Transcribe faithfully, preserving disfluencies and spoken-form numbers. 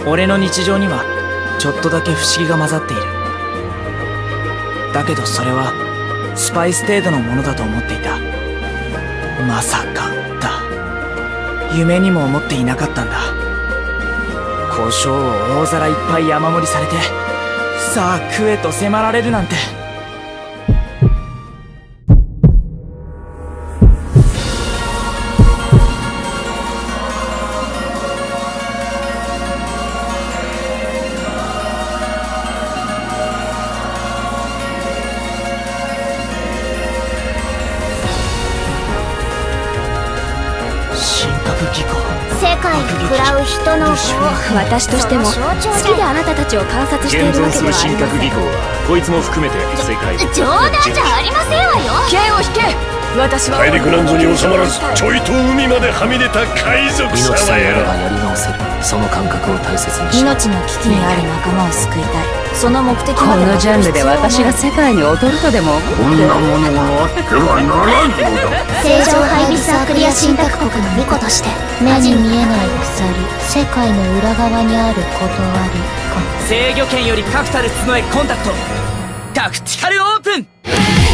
俺の日常にはちょっとだけ不思議が混ざっている。だけどそれはスパイス程度のものだと思っていた。まさかだ。夢にも思っていなかったんだ。胡椒を大皿いっぱい山盛りされて、さあ食えと迫られるなんて。 世界に食らう人の業、 私としても好きであなたたちを観察しているわけではありません。 現存する神格技巧はこいつも含めて世界で冗談じゃありませんわよ。 剣を引け。私は大陸南部に収まらずちょいと海まではみ出た海賊様命さえあればや。 やり直せる。その感覚を大切にし命の危機にある仲間を救いたい。その目的こまでのジャンルで私が世界に劣るとでも思こんなものがあってはならんのだ。 正常ハイビスアクリア神託国の巫女として目に見えない鎖、世界の裏側にある断りか。 制御権より確たる角へコンタクト。タクティカルオープン。